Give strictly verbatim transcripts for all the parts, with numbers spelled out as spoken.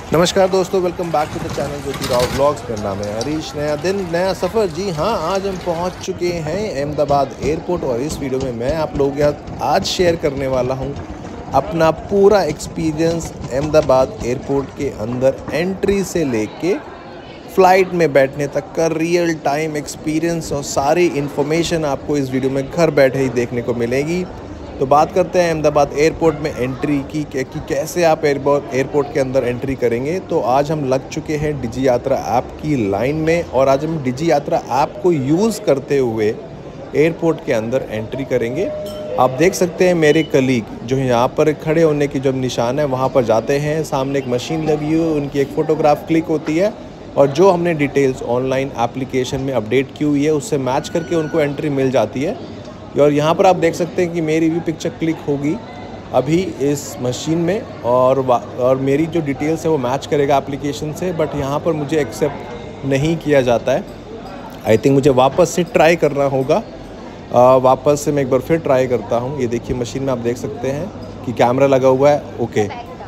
नमस्कार दोस्तों, welcome back to the channel Jyoti Rao vlogs. मेरा नाम है हरीश। नया दिन नया सफ़र। जी हाँ, आज हम पहुंच चुके हैं अहमदाबाद एयरपोर्ट और इस वीडियो में मैं आप लोगों के साथ आज शेयर करने वाला हूं अपना पूरा एक्सपीरियंस अहमदाबाद एयरपोर्ट के अंदर एंट्री से लेके फ़्लाइट में बैठने तक का रियल टाइम एक्सपीरियंस और सारी इन्फॉर्मेशन आपको इस वीडियो में घर बैठे ही देखने को मिलेगी। तो बात करते हैं अहमदाबाद एयरपोर्ट में एंट्री की कि कैसे आप एयरपोर्ट एयरपोर्ट के अंदर एंट्री करेंगे। तो आज हम लग चुके हैं डिजी यात्रा ऐप की लाइन में और आज हम डिजी यात्रा ऐप को यूज़ करते हुए एयरपोर्ट के अंदर एंट्री करेंगे। आप देख सकते हैं मेरे कलीग जो यहाँ पर खड़े होने की जो निशान है वहाँ पर जाते हैं, सामने एक मशीन लगी हुई, उनकी एक फ़ोटोग्राफ क्लिक होती है और जो हमने डिटेल्स ऑनलाइन एप्लीकेशन में अपडेट की हुई है उससे मैच करके उनको एंट्री मिल जाती है। और यहाँ पर आप देख सकते हैं कि मेरी भी पिक्चर क्लिक होगी अभी इस मशीन में और और मेरी जो डिटेल्स है वो मैच करेगा एप्लीकेशन से, बट यहाँ पर मुझे एक्सेप्ट नहीं किया जाता है। आई थिंक मुझे वापस से ट्राई करना होगा। आ, वापस से मैं एक बार फिर ट्राई करता हूँ। ये देखिए मशीन में आप देख सकते हैं कि कैमरा लगा हुआ है। ओके,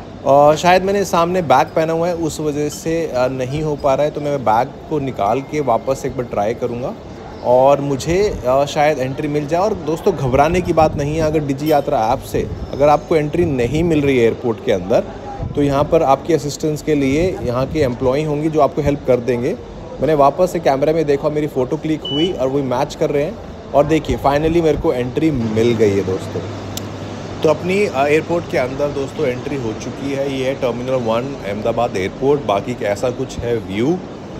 और शायद मैंने सामने बैग पहना हुआ है उस वजह से नहीं हो पा रहा है, तो मैं बैग को निकाल के वापस एक बार ट्राई करूँगा और मुझे शायद एंट्री मिल जाए। और दोस्तों घबराने की बात नहीं है, अगर डिजी यात्रा ऐप से अगर आपको एंट्री नहीं मिल रही है एयरपोर्ट के अंदर तो यहाँ पर आपकी असिस्टेंस के लिए यहाँ के एम्प्लॉई होंगी जो आपको हेल्प कर देंगे। मैंने वापस से कैमरा में देखा, मेरी फ़ोटो क्लिक हुई और वही मैच कर रहे हैं और देखिए फाइनली मेरे को एंट्री मिल गई है दोस्तों। तो अपनी एयरपोर्ट के अंदर दोस्तों एंट्री हो चुकी है। ये है टर्मिनल वन अहमदाबाद एयरपोर्ट। बाकी कैसा कुछ है व्यू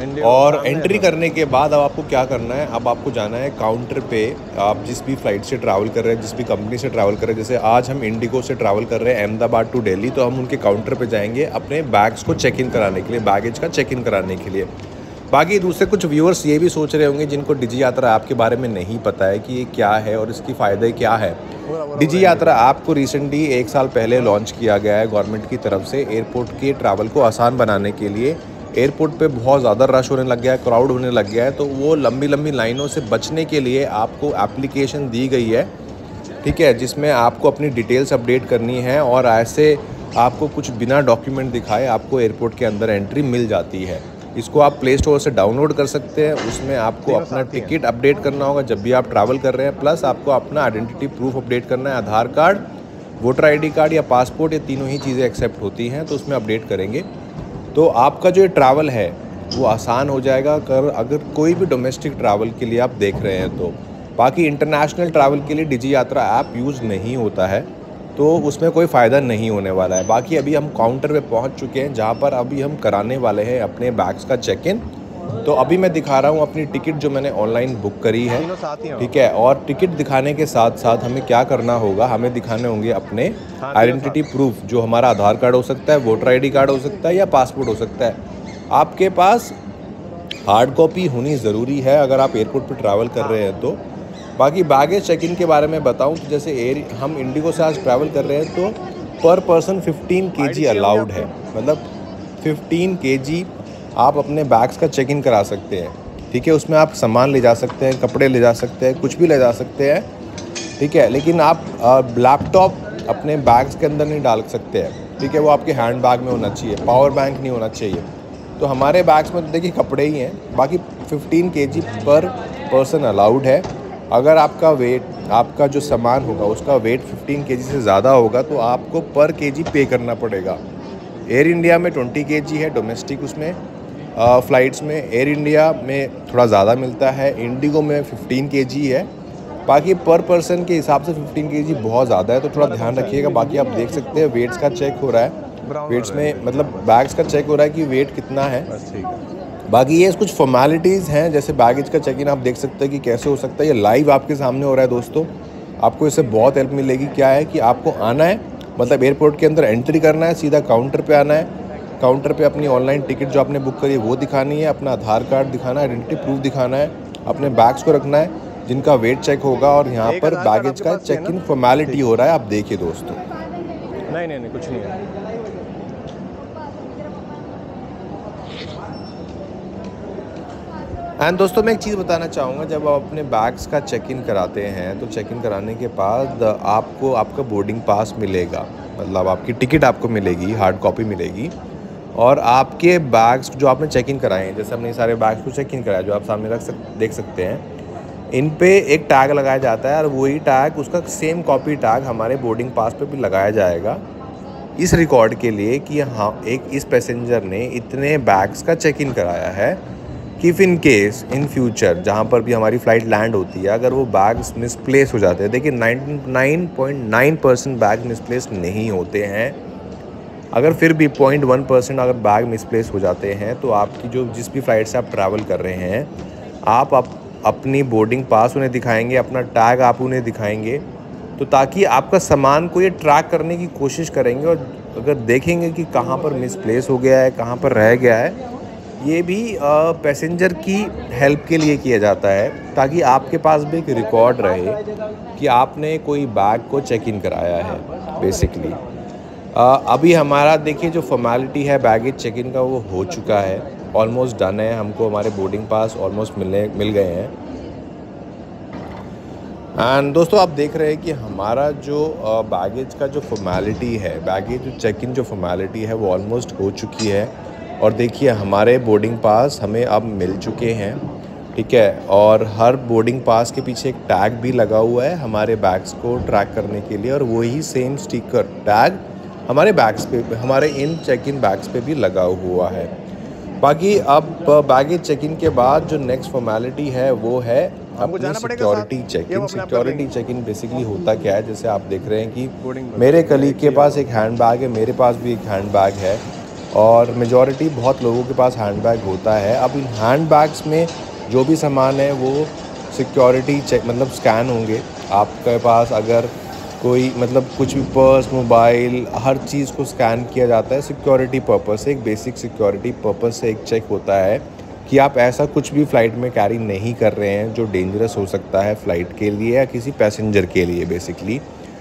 और एंट्री करने के बाद अब आपको क्या करना है, अब आपको जाना है काउंटर पे। आप जिस भी फ्लाइट से ट्रैवल कर रहे हैं, जिस भी कंपनी से ट्रैवल कर रहे हैं, जैसे आज हम इंडिगो से ट्रैवल कर रहे हैं अहमदाबाद टू दिल्ली, तो हम उनके काउंटर पे जाएंगे अपने बैग्स को चेक इन कराने के लिए, बैगेज का चेक इन कराने के लिए। बाकी दूसरे कुछ व्यूअर्स ये भी सोच रहे होंगे जिनको डिजी यात्रा ऐप के बारे में नहीं पता है कि ये क्या है और इसकी फ़ायदे क्या है। डिजी यात्रा ऐप को रिसेंटली एक साल पहले लॉन्च किया गया है गवर्नमेंट की तरफ से एयरपोर्ट के ट्रैवल को आसान बनाने के लिए। एयरपोर्ट पे बहुत ज़्यादा रश होने लग गया है, क्राउड होने लग गया है, तो वो लंबी लंबी लाइनों से बचने के लिए आपको एप्लीकेशन दी गई है, ठीक है, जिसमें आपको अपनी डिटेल्स अपडेट करनी है और ऐसे आपको कुछ बिना डॉक्यूमेंट दिखाए आपको एयरपोर्ट के अंदर एंट्री मिल जाती है। इसको आप प्ले स्टोर से डाउनलोड कर सकते हैं। उसमें आपको अपना टिकट अपडेट करना होगा जब भी आप ट्रैवल कर रहे हैं, प्लस आपको अपना आइडेंटिटी प्रूफ अपडेट करना है। Aadhaar card, voter I D card या पासपोर्ट, ये तीनों ही चीज़ें एक्सेप्ट होती हैं, तो उसमें अपडेट करेंगे तो आपका जो ट्रैवल है वो आसान हो जाएगा। कर अगर कोई भी डोमेस्टिक ट्रैवल के लिए आप देख रहे हैं तो। बाकी इंटरनेशनल ट्रैवल के लिए डिजी यात्रा ऐप यूज़ नहीं होता है, तो उसमें कोई फ़ायदा नहीं होने वाला है। बाकी अभी हम काउंटर पे पहुंच चुके हैं जहां पर अभी हम कराने वाले हैं अपने बैग्स का चेक इन। तो अभी मैं दिखा रहा हूं अपनी टिकट जो मैंने ऑनलाइन बुक करी है, ठीक है। और टिकट दिखाने के साथ साथ हमें क्या करना होगा, हमें दिखाने होंगे अपने आइडेंटिटी प्रूफ, जो हमारा आधार कार्ड हो सकता है, वोटर आईडी कार्ड हो सकता है या पासपोर्ट हो सकता है। आपके पास हार्ड कॉपी होनी ज़रूरी है अगर आप एयरपोर्ट पर ट्रैवल कर रहे हैं तो। बाकी बैगेज चेक इन के बारे में बताऊं तो जैसे एयर हम इंडिगो से आज ट्रैवल कर रहे हैं तो पर पर्सन फिफ्टीन केजी अलाउड है, मतलब फिफ्टीन केजी आप अपने बैग्स का चेक इन करा सकते हैं, ठीक है। उसमें आप सामान ले जा सकते हैं, कपड़े ले जा सकते हैं, कुछ भी ले जा सकते हैं, ठीक है। लेकिन आप लैपटॉप अपने बैग्स के अंदर नहीं डाल सकते हैं, ठीक है। वो आपके हैंड बैग में होना चाहिए, पावर बैंक नहीं होना चाहिए। तो हमारे बैग्स में तो देखिए कपड़े ही हैं। बाकी fifteen KG per person allowed है। अगर आपका वेट, आपका जो सामान होगा उसका वेट फिफ्टीन केजी से ज़्यादा होगा तो आपको पर केजी पे करना पड़ेगा। एयर इंडिया में ट्वेंटी केजी है डोमेस्टिक, उसमें फ़्लाइट्स में एयर इंडिया में थोड़ा ज़्यादा मिलता है, इंडिगो में फिफ्टीन केजी है। बाकी पर पर्सन के हिसाब से फिफ्टीन केजी बहुत ज़्यादा है, तो थोड़ा ध्यान रखिएगा। बाकी आप देख सकते हैं वेट्स का चेक हो रहा है, वेट्स में मतलब बैग्स का चेक हो रहा है कि वेट कितना है। बाकी ये कुछ फॉर्मेलिटीज़ हैं, जैसे बैगेज का चेक इन आप देख सकते हैं कि कैसे हो सकता है। ये लाइव आपके सामने हो रहा है दोस्तों, आपको इससे बहुत हेल्प मिलेगी। क्या है कि आपको आना है, मतलब एयरपोर्ट के अंदर एंट्री करना है, सीधा काउंटर पे आना है। काउंटर पे अपनी ऑनलाइन टिकट जो आपने बुक करी है वो दिखानी है, अपना आधार कार्ड दिखाना है, आइडेंटिटी प्रूफ दिखाना है, अपने बैग्स को रखना है जिनका वेट चेक होगा और यहाँ पर बैगेज का चेक इन फॉर्मेलिटी हो रहा है। आप देखिए दोस्तों। नहीं नहीं नहीं कुछ नहीं है। एंड दोस्तों मैं एक चीज़ बताना चाहूँगा, जब आप अपने बैग्स का चेक इन कराते हैं तो चेक इन कराने के बाद आपको आपका बोर्डिंग पास मिलेगा, मतलब आपकी टिकट आपको मिलेगी, हार्ड कॉपी मिलेगी। और आपके बैग्स जो आपने चेक इन कराए हैं, जैसे हमने ये सारे बैग्स को चेक इन कराया जो आप सामने रख सक देख सकते हैं, इन पे एक टैग लगाया जाता है और वही टैग, उसका सेम कॉपी टैग हमारे बोर्डिंग पास पे भी लगाया जाएगा इस रिकॉर्ड के लिए कि हाँ एक इस पैसेंजर ने इतने बैग्स का चेक इन कराया है कि if in case in future जहाँ पर भी हमारी फ़्लाइट लैंड होती है, अगर वो बैग्स मिसप्लेस हो जाते हैं, देखिए निन्यानवे पॉइंट नौ परसेंट बैग मिसप्लेस नहीं होते हैं, अगर फिर भी पॉइंट वन परसेंट अगर बैग मिसप्लेस हो जाते हैं तो आपकी जो जिस भी फ़्लाइट से आप ट्रैवल कर रहे हैं, आप अप, अपनी बोर्डिंग पास उन्हें दिखाएंगे, अपना टैग आप उन्हें दिखाएंगे, तो ताकि आपका सामान को ये ट्रैक करने की कोशिश करेंगे और अगर देखेंगे कि कहाँ पर मिसप्लेस हो गया है, कहाँ पर रह गया है, ये भी पैसेंजर की हेल्प के लिए किया जाता है ताकि आपके पास भी एक रिकॉर्ड रहे कि आपने कोई बैग को चेक इन कराया है बेसिकली। अभी हमारा देखिए जो फॉर्मेलिटी है बैगेज चेक इन का वो हो चुका है, ऑलमोस्ट डन है, हमको हमारे बोर्डिंग पास ऑलमोस्ट मिलने मिल गए हैं। एंड दोस्तों आप देख रहे हैं कि हमारा जो बैगेज का जो फॉर्मेलिटी है, बैगेज जो चेक इन जो फॉर्मेलिटी है वो ऑलमोस्ट हो चुकी है और देखिए हमारे बोर्डिंग पास हमें अब मिल चुके हैं, ठीक है। और हर बोर्डिंग पास के पीछे एक टैग भी लगा हुआ है हमारे बैग्स को ट्रैक करने के लिए और वही सेम स्टिकर टैग हमारे बैग्स पे, हमारे इन चेक इन बैग्स पे भी लगा हुआ है। बाकी अब बैगेज चेक इन के बाद जो नेक्स्ट फॉर्मेलिटी है वो है अपनी security check in. Security check in basically होता क्या है, जैसे आप देख रहे हैं कि मेरे कलीग के पास एक हैंड बैग है, मेरे पास भी एक हैंड बैग है और मेजॉरिटी बहुत लोगों के पास हैंड बैग होता है। अब इन हैंड बैग्स में जो भी सामान है वो सिक्योरिटी चेक मतलब स्कैन होंगे। आपके पास अगर कोई मतलब कुछ भी पर्स, मोबाइल, हर चीज़ को स्कैन किया जाता है सिक्योरिटी पर्पस से, एक बेसिक सिक्योरिटी पर्पस से एक चेक होता है कि आप ऐसा कुछ भी फ़्लाइट में कैरी नहीं कर रहे हैं जो डेंजरस हो सकता है फ़्लाइट के लिए या किसी पैसेंजर के लिए बेसिकली।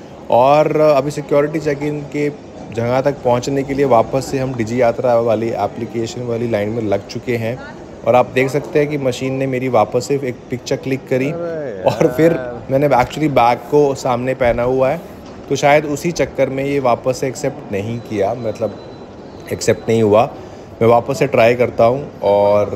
और अभी सिक्योरिटी चेक इन के जगह तक पहुंचने के लिए वापस से हम डिजी यात्रा वाली एप्लीकेशन वाली लाइन में लग चुके हैं और आप देख सकते हैं कि मशीन ने मेरी वापस से एक पिक्चर क्लिक करी और फिर मैंने एक्चुअली बैग को सामने पहना हुआ है तो शायद उसी चक्कर में ये वापस से एक्सेप्ट नहीं किया, मतलब एक्सेप्ट नहीं हुआ। मैं वापस से ट्राई करता हूँ और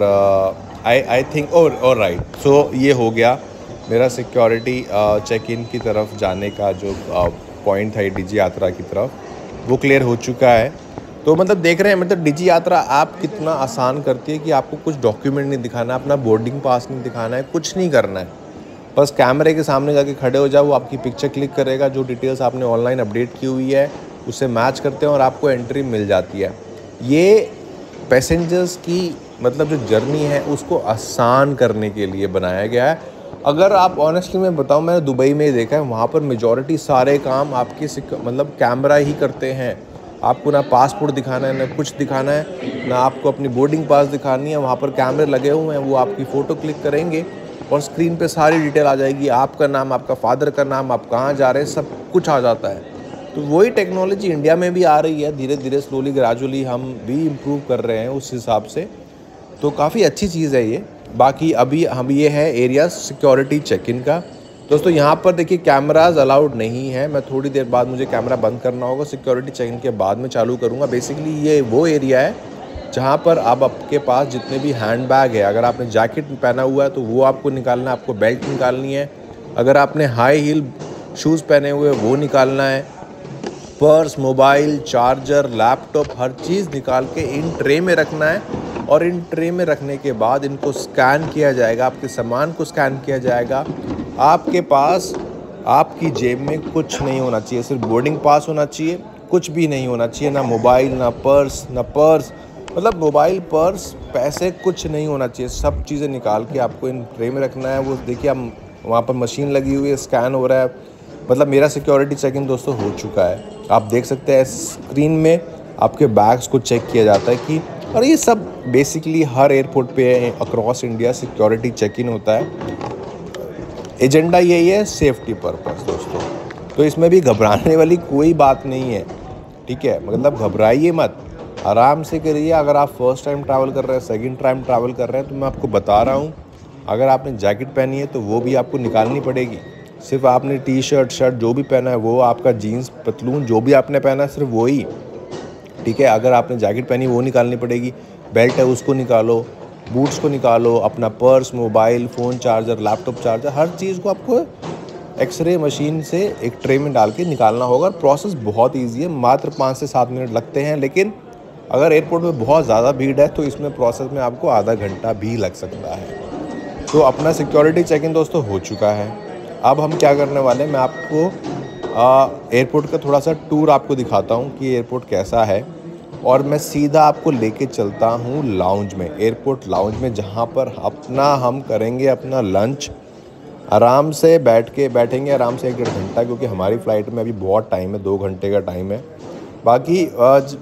आई आई थिंक और और राइट सो ये हो गया मेरा सिक्योरिटी चेक इन की तरफ जाने का जो पॉइंट है डिजी यात्रा की तरफ, वो क्लियर हो चुका है। तो मतलब देख रहे हैं मतलब डिजी यात्रा ऐप कितना आसान करती है कि आपको कुछ डॉक्यूमेंट नहीं दिखाना, अपना बोर्डिंग पास नहीं दिखाना है, कुछ नहीं करना है, बस कैमरे के सामने जाके खड़े हो जाओ, वो आपकी पिक्चर क्लिक करेगा, जो डिटेल्स आपने ऑनलाइन अपडेट की हुई है उससे मैच करते हैं और आपको एंट्री मिल जाती है। ये पैसेंजर्स की मतलब जो जर्नी है उसको आसान करने के लिए बनाया गया है। अगर आप ऑनेस्टली मैं बताऊं, मैंने दुबई में देखा है, वहाँ पर मेजॉरिटी सारे काम आपके मतलब कैमरा ही करते हैं। आपको ना पासपोर्ट दिखाना है, ना कुछ दिखाना है, ना आपको अपनी बोर्डिंग पास दिखानी है, वहाँ पर कैमरे लगे हुए हैं, वो आपकी फ़ोटो क्लिक करेंगे और स्क्रीन पे सारी डिटेल आ जाएगी, आपका नाम, आपका फादर का नाम, आप कहाँ जा रहे हैं, सब कुछ आ जाता है। तो वही टेक्नोलॉजी इंडिया में भी आ रही है, धीरे धीरे स्लोली ग्रेजुअली हम भी इम्प्रूव कर रहे हैं उस हिसाब से, तो काफ़ी अच्छी चीज़ है ये। बाकी अभी हम ये है एरिया सिक्योरिटी चेक इन का। दोस्तों यहाँ पर देखिए कैमराज अलाउड नहीं है, मैं थोड़ी देर बाद मुझे कैमरा बंद करना होगा, सिक्योरिटी चेक इन के बाद में चालू करूँगा। बेसिकली ये वो एरिया है जहाँ पर आप आपके पास जितने भी हैंड बैग है, अगर आपने जैकेट पहना हुआ है तो वो आपको निकालना है, आपको बेल्ट निकालनी है, अगर आपने हाई हील शूज़ पहने हुए वो निकालना है, पर्स, मोबाइल, चार्जर, लैपटॉप, हर चीज़ निकाल के इन ट्रे में रखना है और इन ट्रे में रखने के बाद इनको स्कैन किया जाएगा, आपके सामान को स्कैन किया जाएगा। आपके पास आपकी जेब में कुछ नहीं होना चाहिए, सिर्फ बोर्डिंग पास होना चाहिए, कुछ भी नहीं होना चाहिए, ना मोबाइल, ना पर्स, ना पर्स मतलब मोबाइल, पर्स, पैसे कुछ नहीं होना चाहिए। सब चीज़ें निकाल के आपको इन ट्रे में रखना है। वो देखिए हम वहाँ पर मशीन लगी हुई है, स्कैन हो रहा है, मतलब मेरा सिक्योरिटी चेक इन दोस्तों हो चुका है। आप देख सकते हैं स्क्रीन में आपके बैग्स को चेक किया जाता है कि, और ये सब बेसिकली हर एयरपोर्ट पे across India security check in होता है। एजेंडा यही है, सेफ्टी पर्पस दोस्तों, तो इसमें भी घबराने वाली कोई बात नहीं है, ठीक है। मतलब घबराइए मत, आराम से करिए। अगर आप फर्स्ट टाइम ट्रैवल कर रहे हैं, सेकंड टाइम ट्रैवल कर रहे हैं, तो मैं आपको बता रहा हूँ, अगर आपने जैकेट पहनी है तो वो भी आपको निकालनी पड़ेगी। सिर्फ आपने टी शर्ट, शर्ट जो भी पहना है वो, आपका जीन्स, पतलून जो भी आपने पहना है, सिर्फ वही ठीक है। अगर आपने जैकेट पहनी वो निकालनी पड़ेगी, बेल्ट है उसको निकालो, बूट्स को निकालो, अपना purse, mobile, phone charger, laptop charger, हर चीज़ को आपको एक्सरे मशीन से एक ट्रे में डाल के निकालना होगा। प्रोसेस बहुत ईजी है, मात्र पाँच से सात मिनट लगते हैं। लेकिन अगर एयरपोर्ट में बहुत ज़्यादा भीड़ है तो इसमें प्रोसेस में आपको आधा घंटा भी लग सकता है। तो अपना सिक्योरिटी चेक इन दोस्तों हो चुका है। अब हम क्या करने वाले हैं, मैं आपको एयरपोर्ट का थोड़ा सा टूर आपको दिखाता हूँ कि एयरपोर्ट कैसा है, और मैं सीधा आपको लेके चलता हूँ लाउंज में, एयरपोर्ट लाउंज में, जहाँ पर अपना हम करेंगे अपना लंच। आराम से बैठ के बैठेंगे आराम से एक डेढ़ घंटा, क्योंकि हमारी फ़्लाइट में अभी बहुत टाइम है, दो घंटे का टाइम है। बाकी आज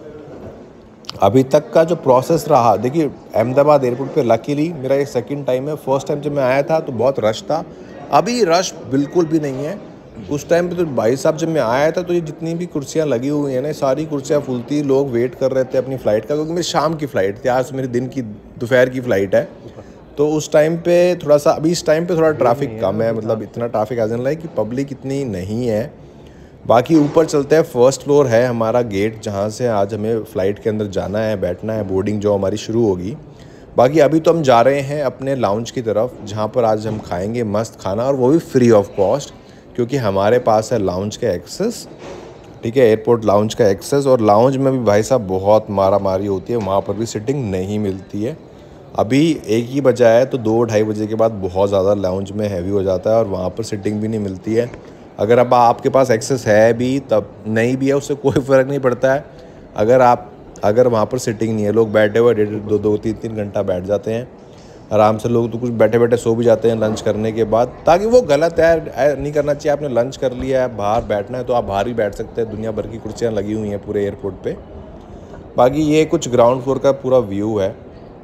अभी तक का जो प्रोसेस रहा, देखिए अहमदाबाद एयरपोर्ट पे लकीली मेरा ये सेकंड टाइम है। फर्स्ट टाइम जब मैं आया था तो बहुत रश था, अभी रश बिल्कुल भी नहीं है। उस टाइम पे तो भाई साहब जब मैं आया था तो ये जितनी भी कुर्सियाँ लगी हुई हैं ना, सारी कुर्सियाँ फुल थी, लोग वेट कर रहे थे अपनी फ़्लाइट का, क्योंकि मेरी शाम की फ़्लाइट थी, आज मेरे दिन की दोपहर की फ़्लाइट है। तो उस टाइम पे थोड़ा सा, अभी इस टाइम पे थोड़ा ट्रैफिक कम है, मतलब इतना ट्रैफिक आ जाने लगा कि पब्लिक इतनी नहीं है। बाकी ऊपर चलते हैं, फर्स्ट फ्लोर है हमारा गेट, जहाँ से आज हमें फ़्लाइट के अंदर जाना है, बैठना है, बोर्डिंग जो हमारी शुरू होगी। बाकी अभी तो हम जा रहे हैं अपने लाउंज की तरफ, जहाँ पर आज हम खाएंगे मस्त खाना, और वो भी फ्री ऑफ कॉस्ट, क्योंकि हमारे पास है लाउंज का एक्सेस। ठीक है, एयरपोर्ट लाउंज का एक्सेस। और लाउंज में भी भाई साहब बहुत मारा मारी होती है, वहाँ पर भी सिटिंग नहीं मिलती है। अभी एक ही बजा है, तो दो ढाई बजे के बाद बहुत ज़्यादा लाउंज में हैवी हो जाता है और वहाँ पर सिटिंग भी नहीं मिलती है। अगर अब आपके पास एक्सेस है भी, तब नहीं भी है, उससे कोई फ़र्क नहीं पड़ता है। अगर आप अगर वहाँ पर सिटिंग नहीं है, लोग बैठे हुए डेढ़ दो दो तीन तीन घंटा बैठ जाते हैं आराम से, लोग तो कुछ बैठे बैठे सो भी जाते हैं लंच करने के बाद, ताकि वो गलत है, नहीं करना चाहिए। आपने लंच कर लिया है, बाहर बैठना है तो आप बाहर ही बैठ सकते हैं, दुनिया भर की कुर्सियाँ लगी हुई हैं पूरे एयरपोर्ट पे। बाकी ये कुछ ग्राउंड फ्लोर का पूरा व्यू है,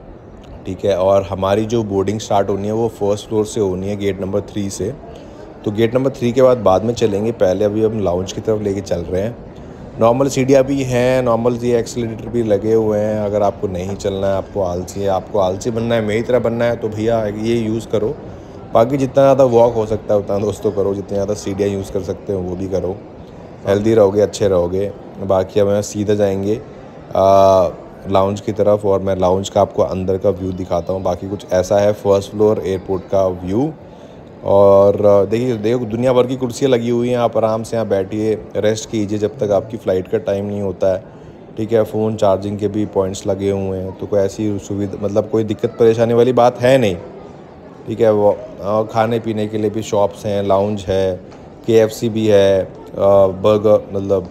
ठीक है। और हमारी जो बोर्डिंग स्टार्ट होनी है वो फर्स्ट फ्लोर से होनी है, गेट नंबर थ्री से। तो गेट नंबर थ्री के बाद बाद में चलेंगे, पहले अभी हम लाउंज की तरफ लेके चल रहे हैं। नॉर्मल सीढ़ियाँ भी हैं, नॉर्मल जी एक्सीलरेटर भी लगे हुए हैं। अगर आपको नहीं चलना है, आपको आलसी है, आपको आलसी बनना है, मेरी तरह बनना है, तो भैया ये यूज़ करो। बाकी जितना ज़्यादा वॉक हो सकता है उतना दोस्तों करो, जितनी ज़्यादा सीढ़ियाँ यूज़ कर सकते हो वो भी करो, हेल्दी रहोगे, अच्छे रहोगे। बाकी अब सीधा जाएंगे लाउंज की तरफ, और मैं लाउंज का आपको अंदर का व्यू दिखाता हूँ। बाकी कुछ ऐसा है फर्स्ट फ्लोर एयरपोर्ट का व्यू। और देखिए देखो दुनिया भर की कुर्सियाँ लगी हुई हैं, आप आराम से यहाँ बैठिए, रेस्ट कीजिए जब तक आपकी फ़्लाइट का टाइम नहीं होता है, ठीक है। फ़ोन चार्जिंग के भी पॉइंट्स लगे हुए हैं, तो कोई ऐसी सुविधा, मतलब कोई दिक्कत परेशानी वाली बात है नहीं, ठीक है। वो खाने पीने के लिए भी शॉप्स हैं, लाउंज है, के एफ सी भी है, बर्गर, मतलब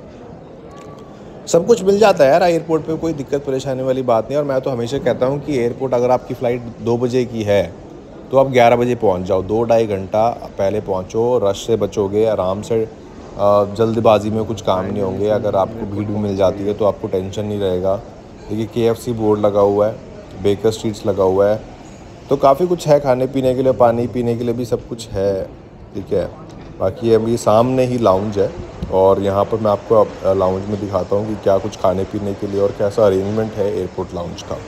सब कुछ मिल जाता है यार एयरपोर्ट पे, कोई दिक्कत परेशानी वाली बात नहीं। और मैं तो हमेशा कहता हूँ कि एयरपोर्ट अगर आपकी फ़्लाइट दो बजे की है तो आप ग्यारह बजे पहुँच जाओ, दो ढाई घंटा पहले पहुँचो, रश से बचोगे आराम से, जल्दबाजी में कुछ काम नहीं होंगे। अगर आपको भीड़ भी मिल जाती है तो आपको टेंशन नहीं रहेगा। देखिए के एफ सी बोर्ड लगा हुआ है, बेकर स्ट्रीट्स लगा हुआ है, तो काफ़ी कुछ है खाने पीने के लिए, पानी पीने के लिए भी सब कुछ है, ठीक है। बाकी अभी सामने ही लाउंज है, और यहाँ पर मैं आपको लाउंज में दिखाता हूँ कि क्या कुछ खाने पीने के लिए और कैसा अरेंजमेंट है एयरपोर्ट लाउंज का।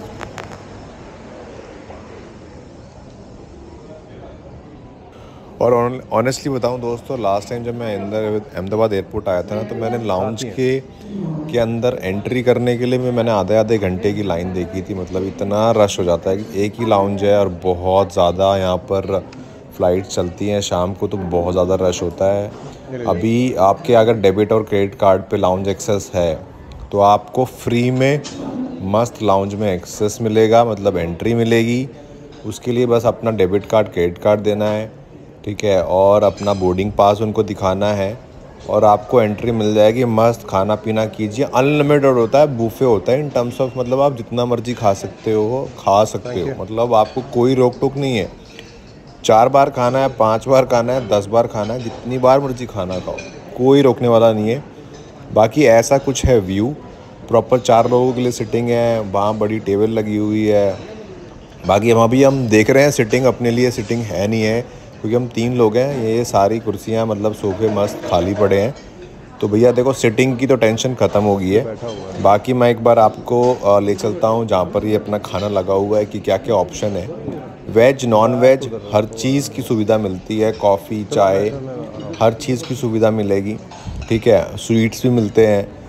और ऑनेस्टली बताऊं दोस्तों, लास्ट टाइम जब मैं अंदर अहमदाबाद एयरपोर्ट आया था ना, तो मैंने लाउंज के के अंदर एंट्री करने के लिए भी मैंने आधे आधे घंटे की लाइन देखी थी। मतलब इतना रश हो जाता है कि एक ही लाउंज है और बहुत ज़्यादा यहाँ पर फ़्लाइट चलती हैं शाम को, तो बहुत ज़्यादा रश होता है। अभी आपके अगर डेबिट और क्रेडिट कार्ड पे लाउंज एक्सेस है तो आपको फ्री में मस्त लाउंज में एक्सेस मिलेगा, मतलब एंट्री मिलेगी। उसके लिए बस अपना डेबिट कार्ड क्रेडिट कार्ड देना है, ठीक है, और अपना बोर्डिंग पास उनको दिखाना है, और आपको एंट्री मिल जाएगी। मस्त खाना पीना कीजिए, अनलिमिटेड होता है, बूफे होता है इन टर्म्स ऑफ, मतलब आप जितना मर्जी खा सकते हो, खा सकते हो, मतलब आपको कोई रोक टोक नहीं है। चार बार खाना है, पांच बार खाना है, दस बार खाना है, जितनी बार मर्जी खाना खाओ, कोई रोकने वाला नहीं है। बाकी ऐसा कुछ है व्यू, प्रॉपर चार लोगों के लिए सिटिंग है, वहाँ बड़ी टेबल लगी हुई है। बाकी हम अभी हम देख रहे हैं सिटिंग, अपने लिए सिटिंग है नहीं है, क्योंकि हम तीन लोग हैं, ये सारी कुर्सियाँ मतलब सोफे मस्त खाली पड़े हैं। तो भैया देखो सिटिंग की तो टेंशन ख़त्म हो गई है। बाकी मैं एक बार आपको ले चलता हूँ जहाँ पर ये अपना खाना लगा हुआ है कि क्या क्या ऑप्शन है, वेज नॉन वेज हर चीज़ की सुविधा मिलती है, कॉफ़ी चाय हर चीज़ की सुविधा मिलेगी, ठीक है। स्वीट्स भी मिलते हैं,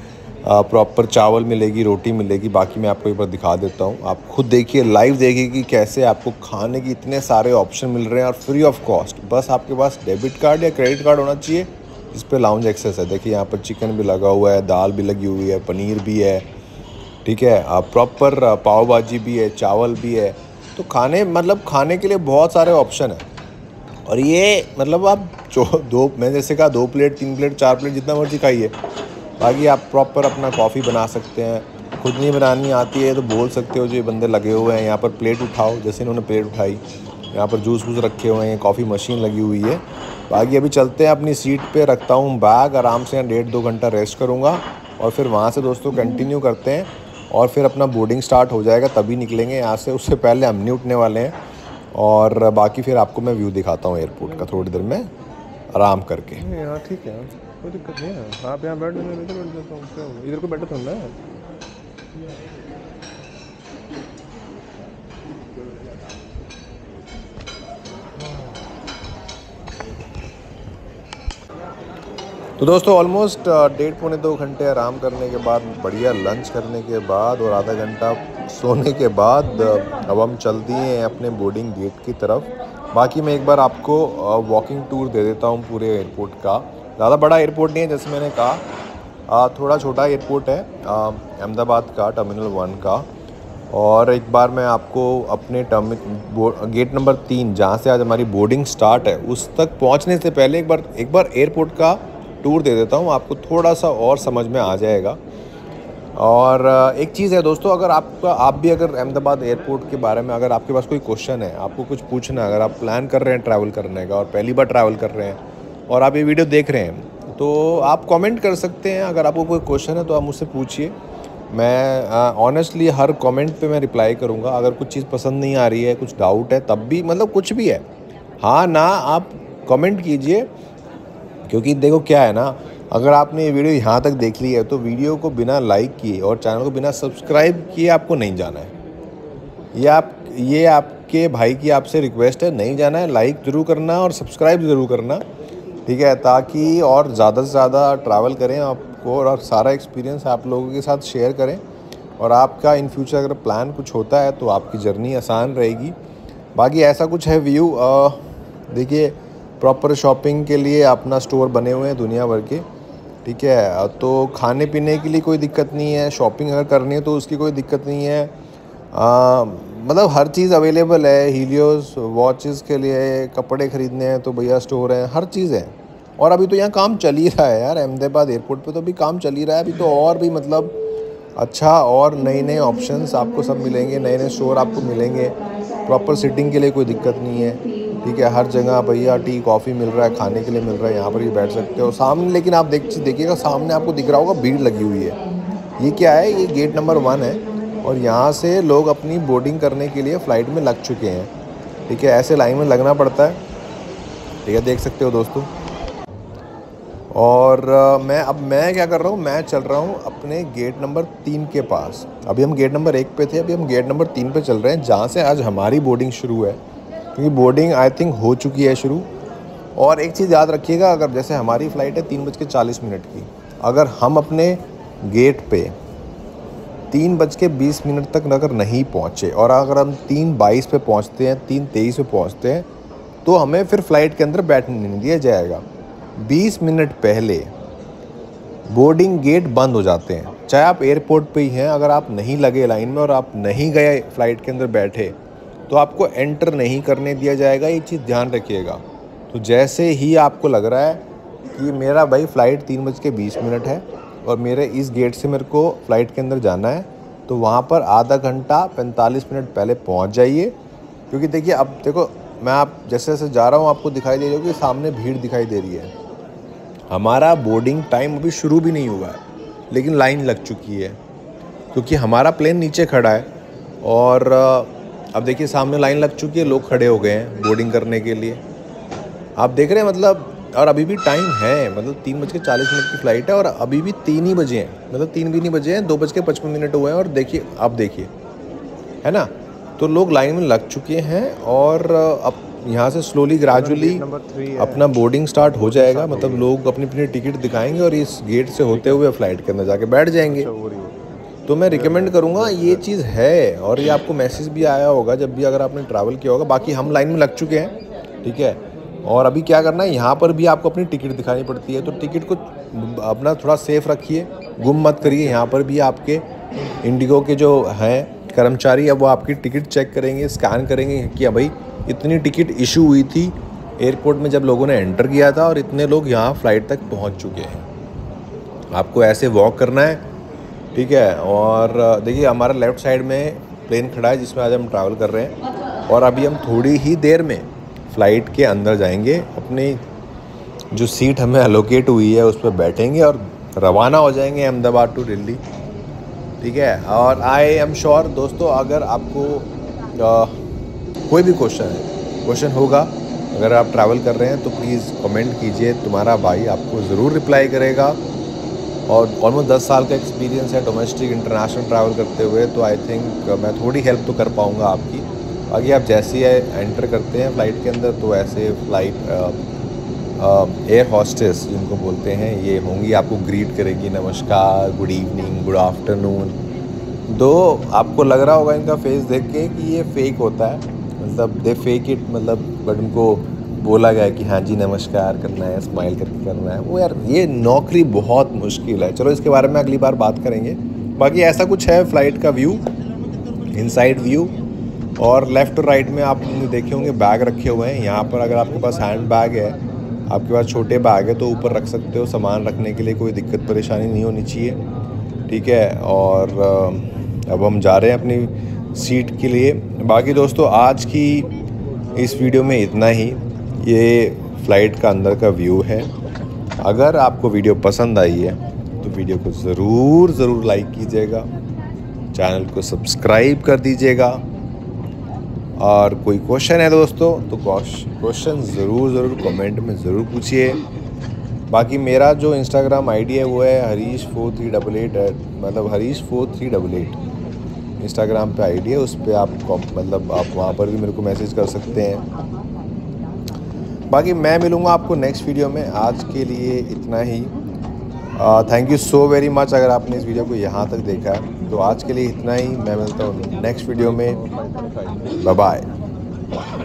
प्रॉपर चावल मिलेगी, रोटी मिलेगी। बाकी मैं आपको एक बार दिखा देता हूँ, आप खुद देखिए, लाइव देखिए कि कैसे आपको खाने के इतने सारे ऑप्शन मिल रहे हैं और फ्री ऑफ कॉस्ट। बस आपके पास डेबिट कार्ड या क्रेडिट कार्ड होना चाहिए जिस पे लाउंज एक्सेस है। देखिए यहाँ पर चिकन भी लगा हुआ है, दाल भी लगी हुई है, पनीर भी है, ठीक है, प्रॉपर पाव भाजी भी है, चावल भी है। तो खाने मतलब खाने के लिए बहुत सारे ऑप्शन है। और ये मतलब आप जो दो मैं जैसे कहा दो प्लेट, तीन प्लेट, चार प्लेट, जितना मर्जी खाइए। बाकी आप प्रॉपर अपना कॉफ़ी बना सकते हैं। खुद नहीं बनानी आती है तो बोल सकते हो, जो ये बंदे लगे हुए हैं यहाँ पर प्लेट उठाओ, जैसे इन्होंने प्लेट उठाई। यहाँ पर जूस वूस रखे हुए हैं, कॉफ़ी मशीन लगी हुई है। बाकी अभी चलते हैं अपनी सीट पे, रखता हूँ बैग, आराम से डेढ़ दो घंटा रेस्ट करूँगा और फिर वहाँ से दोस्तों कंटिन्यू करते हैं और फिर अपना बोर्डिंग स्टार्ट हो जाएगा, तभी निकलेंगे यहाँ से। उससे पहले हम नहीं उठने वाले हैं। और बाकी फिर आपको मैं व्यू दिखाता हूँ एयरपोर्ट का थोड़ी देर में आराम करके। यहाँ ठीक है, कोई दिक्कत नहीं है। आप यहाँ बैठ लेंगे, इधर बैठ जाता हूँ, क्या होगा, इधर को बैठे तो ना। तो दोस्तों ऑलमोस्ट डेढ़ पौने दो घंटे आराम करने के बाद, बढ़िया लंच करने के बाद और आधा घंटा सोने के बाद अब हम चल दिए हैं अपने बोर्डिंग गेट की तरफ। बाकी मैं एक बार आपको वॉकिंग टूर दे देता हूँ पूरे एयरपोर्ट का। ज़्यादा बड़ा एयरपोर्ट नहीं है, जैसे मैंने कहा थोड़ा छोटा एयरपोर्ट है अहमदाबाद का, टर्मिनल वन का। और एक बार मैं आपको अपने टर्म गेट नंबर तीन, जहाँ से आज हमारी बोर्डिंग स्टार्ट है, उस तक पहुँचने से पहले एक बार एक बार एयरपोर्ट का टूर दे देता हूँ, आपको थोड़ा सा और समझ में आ जाएगा। और एक चीज़ है दोस्तों, अगर आपका आप भी अगर अहमदाबाद एयरपोर्ट के बारे में अगर आपके पास कोई क्वेश्चन है, आपको कुछ पूछना है, अगर आप प्लान कर रहे हैं ट्रैवल करने का और पहली बार ट्रैवल कर रहे हैं और आप ये वीडियो देख रहे हैं, तो आप कमेंट कर सकते हैं। अगर आपको कोई क्वेश्चन है तो आप मुझसे पूछिए, मैं ऑनेस्टली हर कमेंट पे मैं रिप्लाई करूँगा। अगर कुछ चीज़ पसंद नहीं आ रही है, कुछ डाउट है, तब भी मतलब कुछ भी है, हाँ ना, आप कमेंट कीजिए। क्योंकि देखो क्या है ना, अगर आपने ये वीडियो यहाँ तक देख ली है तो वीडियो को बिना लाइक किए और चैनल को बिना सब्सक्राइब किए आपको नहीं जाना है। ये आप ये आपके भाई की आपसे रिक्वेस्ट है, नहीं जाना है, लाइक ज़रूर करना और सब्सक्राइब ज़रूर करना, ठीक है, ताकि और ज़्यादा से ज़्यादा ट्रैवल करें आपको और सारा एक्सपीरियंस आप लोगों के साथ शेयर करें। और आपका इन फ्यूचर अगर प्लान कुछ होता है तो आपकी जर्नी आसान रहेगी। बाकी ऐसा कुछ है व्यू, देखिए प्रॉपर शॉपिंग के लिए अपना स्टोर बने हुए हैं दुनिया भर के, ठीक है। तो खाने पीने के लिए कोई दिक्कत नहीं है, शॉपिंग अगर करनी है तो उसकी कोई दिक्कत नहीं है। आ, मतलब हर चीज़ अवेलेबल है। हीलियोस वॉचेस के लिए कपड़े ख़रीदने हैं तो भैया स्टोर है, हर चीज़ है। और अभी तो यहाँ काम चल ही रहा है यार, अहमदाबाद एयरपोर्ट पे तो अभी काम चल ही रहा है। अभी तो और भी मतलब अच्छा और नए नए ऑप्शंस आपको सब मिलेंगे, नए नए स्टोर आपको मिलेंगे। प्रॉपर सिटिंग के लिए कोई दिक्कत नहीं है, ठीक है। हर जगह भैया टी कॉफ़ी मिल रहा है, खाने के लिए मिल रहा है, यहाँ पर भी बैठ सकते हो सामने। लेकिन आप देख देखिएगा सामने आपको दिख रहा होगा भीड़ लगी हुई है। ये क्या है, ये गेट नंबर वन है और यहाँ से लोग अपनी बोर्डिंग करने के लिए फ़्लाइट में लग चुके हैं, ठीक है। ऐसे लाइन में लगना पड़ता है, ठीक है, देख सकते हो दोस्तों। और मैं अब मैं क्या कर रहा हूँ, मैं चल रहा हूँ अपने गेट नंबर तीन के पास। अभी हम गेट नंबर एक पे थे, अभी हम गेट नंबर तीन पे चल रहे हैं, जहाँ से आज हमारी बोर्डिंग शुरू है। क्योंकि बोर्डिंग आई थिंक हो चुकी है शुरू। और एक चीज़ याद रखिएगा, अगर जैसे हमारी फ़्लाइट है तीन बज के चालीस मिनट की, अगर हम अपने गेट पे तीन बज के बीस मिनट तक अगर नहीं पहुँचे और अगर हम तीन बाईस पे पहुँचते हैं, तीन तेईस पे पहुँचते हैं, तो हमें फिर फ़्लाइट के अंदर बैठने नहीं दिया जाएगा। बीस मिनट पहले बोर्डिंग गेट बंद हो जाते हैं, चाहे आप एयरपोर्ट पे ही हैं। अगर आप नहीं लगे लाइन में और आप नहीं गए फ़्लाइट के अंदर बैठे, तो आपको एंटर नहीं करने दिया जाएगा, ये चीज़ ध्यान रखिएगा। तो जैसे ही आपको लग रहा है कि मेरा भाई फ़्लाइट तीन बज के बीस मिनट है और मेरे इस गेट से मेरे को फ़्लाइट के अंदर जाना है, तो वहाँ पर आधा घंटा पैंतालीस मिनट पहले पहुँच जाइए। क्योंकि देखिए अब देखो, मैं आप जैसे जैसे जा रहा हूँ आपको दिखाई दे रही होगी सामने भीड़ दिखाई दे रही है। हमारा बोर्डिंग टाइम अभी शुरू भी नहीं हुआ है, लेकिन लाइन लग चुकी है क्योंकि हमारा प्लेन नीचे खड़ा है। और अब देखिए सामने लाइन लग चुकी है, लोग खड़े हो गए हैं बोर्डिंग करने के लिए, आप देख रहे हैं मतलब। और अभी भी टाइम है, मतलब तीन बज के चालीस मिनट की फ़्लाइट है और अभी भी तीन ही बजे हैं, मतलब तीन भी नहीं बजे हैं, दो बज के पचपन मिनट हुए हैं। और देखिए आप देखिए, है ना, तो लोग लाइन में लग चुके हैं। और अब यहाँ से स्लोली ग्रेजुअली नंबर थ्री है। अपना बोर्डिंग स्टार्ट हो जाएगा, मतलब लोग अपनी अपनी टिकट दिखाएंगे और इस गेट से होते हुए फ़्लाइट के अंदर जाके बैठ जाएंगे। अच्छा, वो रही है। तो मैं रिकमेंड करूँगा, ये चीज़ है। और ये आपको मैसेज भी आया होगा जब भी अगर आपने ट्रैवल किया होगा। बाकी हम लाइन में लग चुके हैं, ठीक है। और अभी क्या करना है, यहाँ पर भी आपको अपनी टिकट दिखानी पड़ती है, तो टिकट को अपना थोड़ा सेफ रखिए, गुम मत करिए। यहाँ पर भी आपके इंडिगो के जो हैं कर्मचारी, अब वो आपकी टिकट चेक करेंगे, स्कैन करेंगे कि भाई इतनी टिकट इशू हुई थी एयरपोर्ट में जब लोगों ने एंटर किया था और इतने लोग यहाँ फ़्लाइट तक पहुँच चुके हैं। आपको ऐसे वॉक करना है, ठीक है। और देखिए हमारा लेफ़्ट साइड में प्लेन खड़ा है जिसमें आज हम ट्रैवल कर रहे हैं, और अभी हम थोड़ी ही देर में फ़्लाइट के अंदर जाएंगे, अपनी जो सीट हमें एलोकेट हुई है उस पर बैठेंगे और रवाना हो जाएंगे अहमदाबाद टू दिल्ली, ठीक है। और आई एम श्योर दोस्तों, अगर आपको आ, कोई भी क्वेश्चन है क्वेश्चन होगा, अगर आप ट्रैवल कर रहे हैं तो प्लीज़ कमेंट कीजिए, तुम्हारा भाई आपको ज़रूर रिप्लाई करेगा। और ऑलमोस्ट दस साल का एक्सपीरियंस है डोमेस्टिक इंटरनेशनल ट्रैवल करते हुए, तो आई थिंक मैं थोड़ी हेल्प तो कर पाऊँगा आपकी। बाकी आप जैसे ही एंटर करते हैं फ़्लाइट के अंदर, तो ऐसे फ़्लाइट एयर हॉस्टेस जिनको बोलते हैं ये होंगी, आपको ग्रीट करेगी, नमस्कार, गुड इवनिंग, गुड आफ्टरनून। दो आपको लग रहा होगा इनका फेस देख के कि ये फेक होता है, मतलब दे फेक इट, मतलब बट उनको बोला गया है कि हाँ जी नमस्कार करना है, स्माइल करके करना है। वो यार ये नौकरी बहुत मुश्किल है, चलो इसके बारे में अगली बार बात करेंगे। बाकी ऐसा कुछ है फ़्लाइट का व्यू, इनसाइड व्यू। और लेफ़्ट और राइट में आप देखे होंगे बैग रखे हुए हैं। यहाँ पर अगर आपके पास हैंड बैग है, आपके पास छोटे बैग है, तो ऊपर रख सकते हो, सामान रखने के लिए कोई दिक्कत परेशानी नहीं होनी चाहिए, ठीक है। और अब हम जा रहे हैं अपनी सीट के लिए। बाकी दोस्तों आज की इस वीडियो में इतना ही, ये फ़्लाइट का अंदर का व्यू है। अगर आपको वीडियो पसंद आई है तो वीडियो को ज़रूर ज़रूर लाइक कीजिएगा, चैनल को सब्सक्राइब कर दीजिएगा। और कोई क्वेश्चन है दोस्तों तो क्वेश्चन ज़रूर ज़रूर कमेंट में ज़रूर पूछिए। बाकी मेरा जो इंस्टाग्राम आईडी है वो है Harish four three double eight, मतलब Harish four three double eight Instagram पे आईडी है, उस पर आप मतलब आप वहाँ पर भी मेरे को मैसेज कर सकते हैं। बाकी मैं मिलूँगा आपको नेक्स्ट वीडियो में, आज के लिए इतना ही। Thank you so very much अगर आपने इस वीडियो को यहाँ तक देखा है, तो आज के लिए इतना ही। मैं मिलता हूँ नेक्स्ट वीडियो में, बाय बाय।